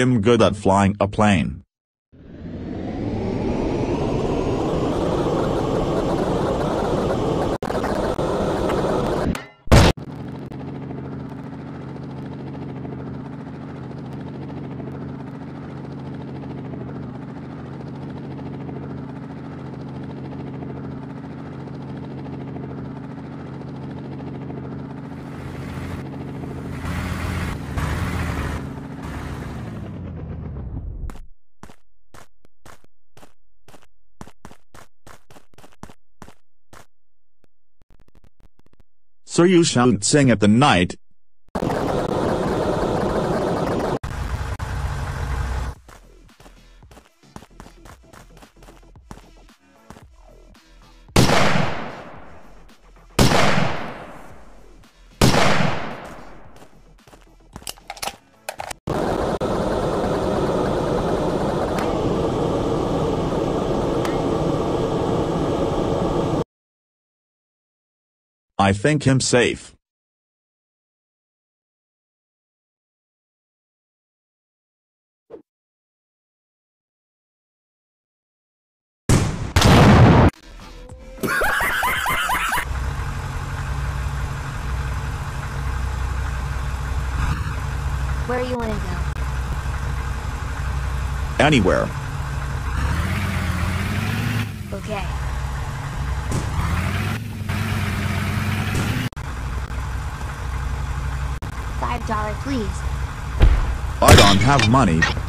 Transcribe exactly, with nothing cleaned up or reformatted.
I'm good at flying a plane. So you shan't sing at the night. I think him safe. Where you wanna go? Anywhere. Okay. Five dollar, please. I don't have money.